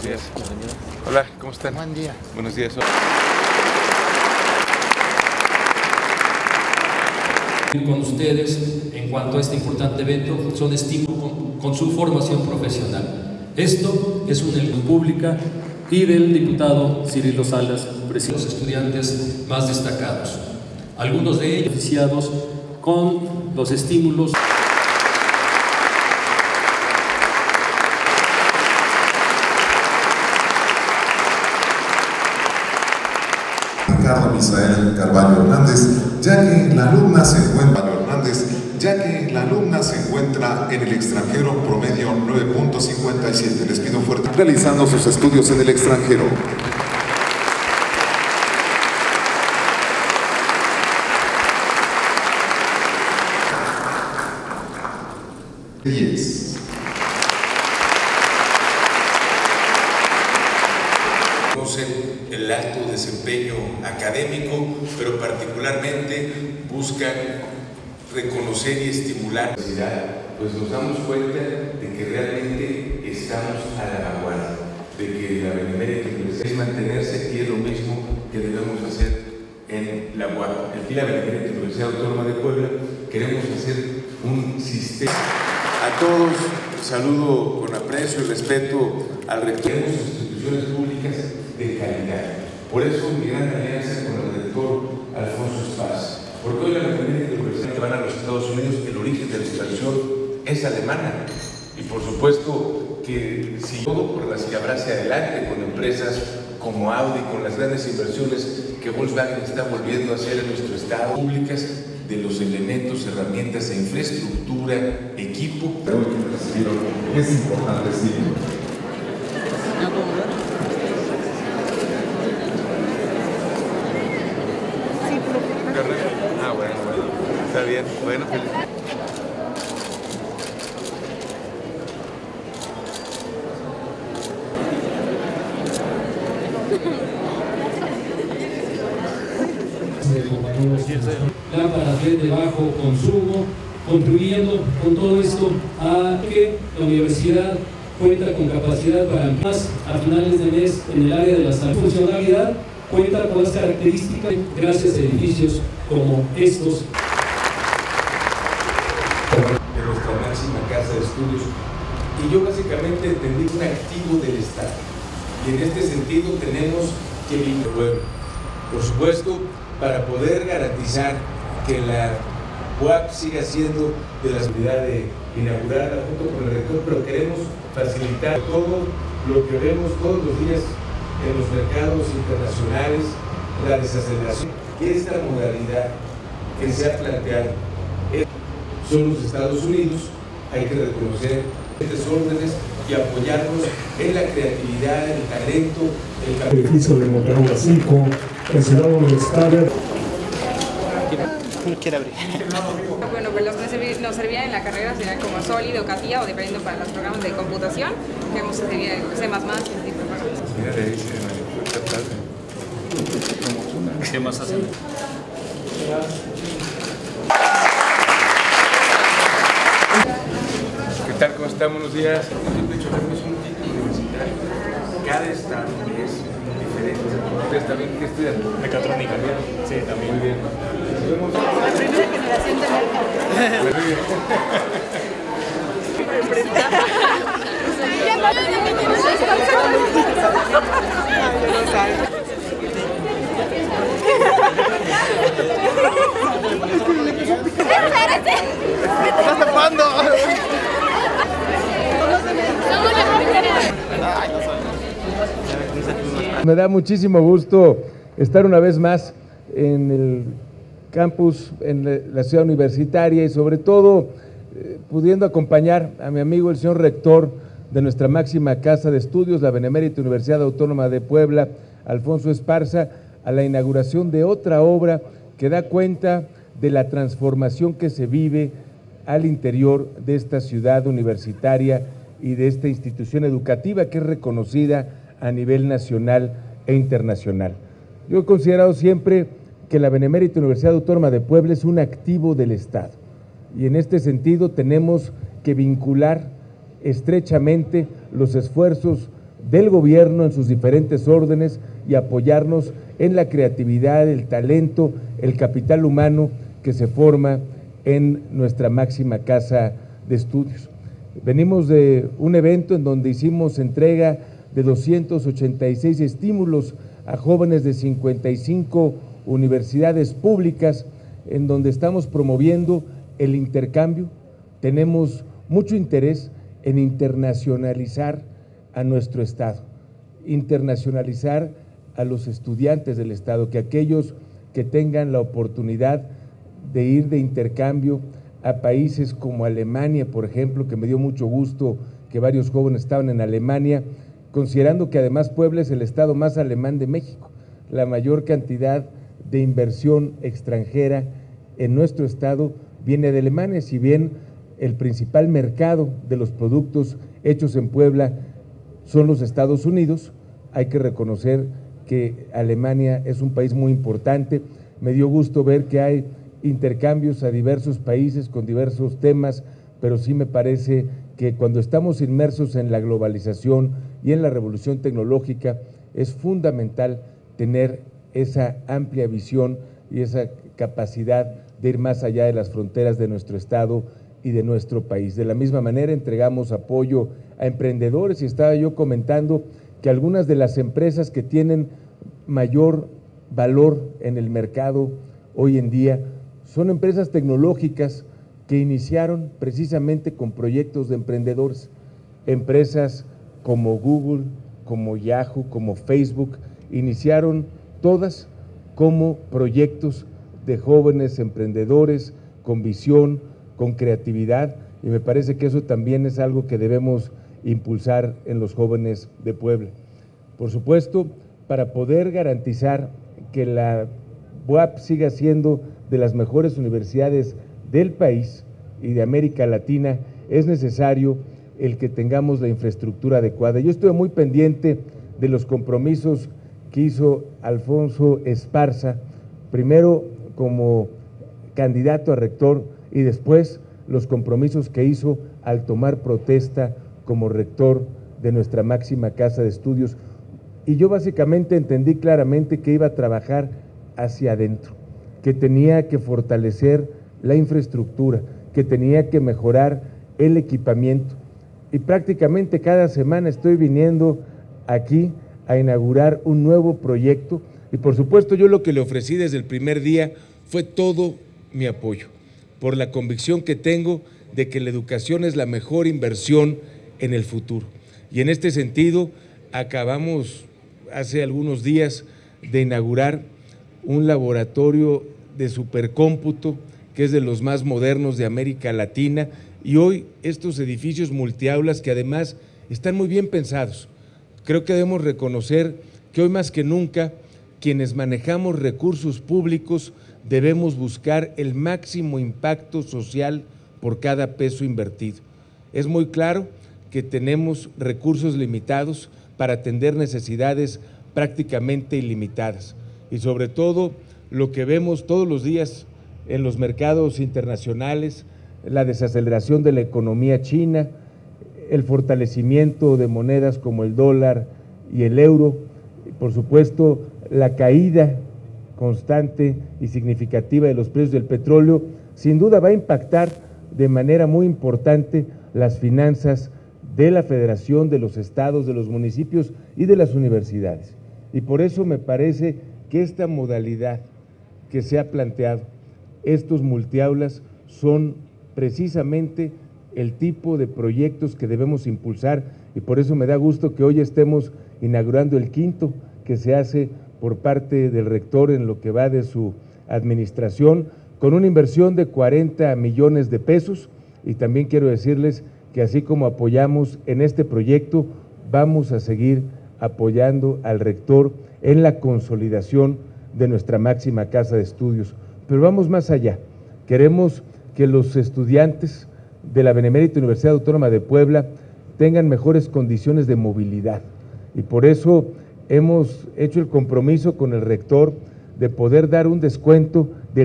Buenos días. Hola, ¿cómo están? Buen día. Buenos días. Con ustedes en cuanto a este importante evento son estímulos con su formación profesional. Esto es una elección pública y del diputado Cirilo Salas, presidente de los estudiantes más destacados. Algunos de ellos beneficiados con los estímulos. Carlos Misael Carvalho Hernández, ya que la alumna se encuentra en el extranjero, promedio 9.57. Les pido fuerte. Realizando sus estudios en el extranjero. El alto desempeño académico, pero particularmente buscan reconocer y estimular. Pues nos damos cuenta de que realmente estamos a la vanguardia, de que la Benemérita Universidad es mantenerse, y es lo mismo que debemos hacer en la UAP. Aquí la Benemérita Universidad Autónoma de Puebla queremos hacer un sistema. A todos saludo con aprecio y respeto al rector. Queremos instituciones públicas de calidad. Por eso mi gran alianza con el rector Alfonso Esparza. Porque hoy la Benemérita Universidad que van a los Estados Unidos, el origen de la inversión es alemana. Y por supuesto que si todo por las que habrá hacia adelante con empresas como Audi, con las grandes inversiones que Volkswagen está volviendo a hacer en nuestro estado, públicas de los elementos, herramientas e infraestructura, equipo. Es importante, sí. Ah, bueno, está bien, bueno, feliz. Lámparas LED de bajo consumo, contribuyendo con todo esto a que la universidad cuenta con capacidad para más a finales de mes en el área de la salud. Funcionalidad cuenta con las características gracias a edificios como estos. De nuestra máxima casa de estudios. Y yo básicamente entendí un activo del Estado. Y en este sentido tenemos que vincular. Por supuesto, para poder garantizar que la UAP siga siendo de la seguridad de inaugurarla junto con el rector, pero queremos facilitar todo lo que vemos todos los días en los mercados internacionales, la desaceleración. Esta modalidad que se ha planteado son los Estados Unidos. Hay que reconocer estos órdenes y apoyarnos en la creatividad, el talento, el edificio de Monterrey 5, en Ciudad Universitaria. Bueno, pues los que nos servían en la carrera serían como sólido, CATIA o dependiendo para los programas de computación, que hemos servido en C++, ese tipo de programas. Mira, le dice, ¿Qué más hacen? ¿qué tal? ¿Cómo están? Buenos días. De hecho, es un título universitario. Cada estado es diferente. ¿Ustedes también qué estudian? Mecatrónica. Sí, también. Muy bien. La primera generación de ¡Estás tapando! Me da muchísimo gusto estar una vez más en el campus, en la ciudad universitaria y sobre todo pudiendo acompañar a mi amigo el señor rector de nuestra máxima casa de estudios, la Benemérita Universidad Autónoma de Puebla, Alfonso Esparza, a la inauguración de otra obra que da cuenta de la transformación que se vive al interior de esta ciudad universitaria y de esta institución educativa que es reconocida a nivel nacional e internacional. Yo he considerado siempre que la Benemérita Universidad Autónoma de Puebla es un activo del Estado y en este sentido tenemos que vincular estrechamente los esfuerzos del gobierno en sus diferentes órdenes y apoyarnos en la creatividad, el talento, el capital humano que se forma en nuestra máxima casa de estudios. Venimos de un evento en donde hicimos entrega de 286 estímulos a jóvenes de 55 universidades públicas, en donde estamos promoviendo el intercambio. Tenemos mucho interés en internacionalizar a nuestro Estado, internacionalizar a los estudiantes del Estado, que aquellos que tengan la oportunidad de ir de intercambio a países como Alemania, por ejemplo, que me dio mucho gusto que varios jóvenes estaban en Alemania, considerando que además Puebla es el estado más alemán de México. La mayor cantidad de inversión extranjera en nuestro estado viene de Alemania, si bien el principal mercado de los productos hechos en Puebla son los Estados Unidos. Hay que reconocer que Alemania es un país muy importante. Me dio gusto ver que hay intercambios a diversos países con diversos temas, pero sí me parece que cuando estamos inmersos en la globalización y en la revolución tecnológica, es fundamental tener esa amplia visión y esa capacidad de ir más allá de las fronteras de nuestro estado y de nuestro país. De la misma manera entregamos apoyo a emprendedores y estaba yo comentando que algunas de las empresas que tienen mayor valor en el mercado hoy en día son empresas tecnológicas que iniciaron precisamente con proyectos de emprendedores, empresas como Google, como Yahoo, como Facebook, iniciaron todas como proyectos de jóvenes emprendedores con visión, con creatividad, y me parece que eso también es algo que debemos impulsar en los jóvenes de Puebla. Por supuesto, para poder garantizar que la UAP siga siendo de las mejores universidades del país y de América Latina, es necesario el que tengamos la infraestructura adecuada. Yo estoy muy pendiente de los compromisos que hizo Alfonso Esparza, primero como candidato a rector y después los compromisos que hizo al tomar protesta como rector de nuestra máxima casa de estudios. Y yo básicamente entendí claramente que iba a trabajar hacia adentro, que tenía que fortalecer la infraestructura, que tenía que mejorar el equipamiento. Y prácticamente cada semana estoy viniendo aquí a inaugurar un nuevo proyecto y por supuesto yo lo que le ofrecí desde el primer día fue todo mi apoyo, por la convicción que tengo de que la educación es la mejor inversión en el futuro. Y en este sentido acabamos hace algunos días de inaugurar un laboratorio de supercómputo que es de los más modernos de América Latina, y hoy estos edificios multiaulas que además están muy bien pensados. Creo que debemos reconocer que hoy más que nunca quienes manejamos recursos públicos debemos buscar el máximo impacto social por cada peso invertido. Es muy claro que tenemos recursos limitados para atender necesidades prácticamente ilimitadas y sobre todo lo que vemos todos los días en los mercados internacionales, la desaceleración de la economía china, el fortalecimiento de monedas como el dólar y el euro, y por supuesto la caída constante y significativa de los precios del petróleo, sin duda va a impactar de manera muy importante las finanzas de la Federación, de los estados, de los municipios y de las universidades. Y por eso me parece que esta modalidad que se ha planteado, estos multiaulas, son precisamente el tipo de proyectos que debemos impulsar y por eso me da gusto que hoy estemos inaugurando el quinto que se hace por parte del rector en lo que va de su administración, con una inversión de 40 millones de pesos y también quiero decirles que así como apoyamos en este proyecto, vamos a seguir apoyando al rector en la consolidación de nuestra máxima casa de estudios. Pero vamos más allá, queremos que los estudiantes de la Benemérita Universidad Autónoma de Puebla tengan mejores condiciones de movilidad y por eso hemos hecho el compromiso con el rector de poder dar un descuento del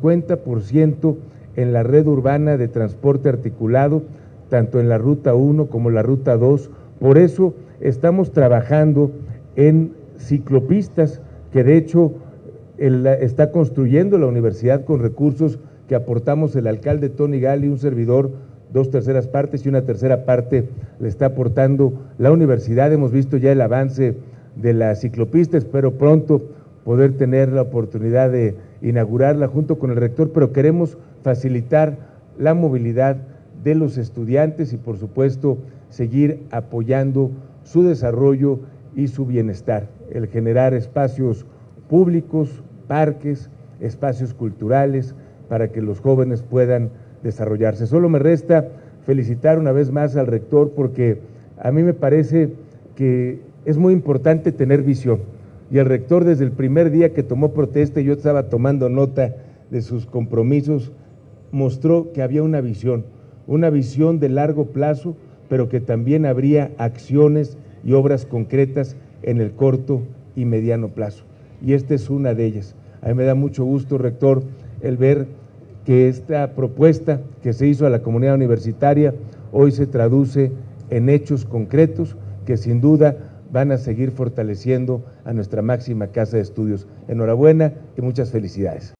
50% en la red urbana de transporte articulado, tanto en la Ruta 1 como la Ruta 2, Por eso estamos trabajando en ciclopistas, que de hecho está construyendo la universidad con recursos que aportamos el alcalde Tony Gali, un servidor, 2/3 partes, y una tercera parte le está aportando la universidad. Hemos visto ya el avance de la ciclopista, espero pronto poder tener la oportunidad de inaugurarla junto con el rector, pero queremos facilitar la movilidad de los estudiantes y por supuesto seguir apoyando su desarrollo y su bienestar, el generar espacios públicos, parques, espacios culturales para que los jóvenes puedan desarrollarse. Solo me resta felicitar una vez más al rector, porque a mí me parece que es muy importante tener visión, y el rector desde el primer día que tomó protesta, yo estaba tomando nota de sus compromisos, mostró que había una visión de largo plazo, pero que también habría acciones y obras concretas en el corto y mediano plazo, y esta es una de ellas. A mí me da mucho gusto, rector, el ver que esta propuesta que se hizo a la comunidad universitaria hoy se traduce en hechos concretos que sin duda van a seguir fortaleciendo a nuestra máxima casa de estudios. Enhorabuena y muchas felicidades.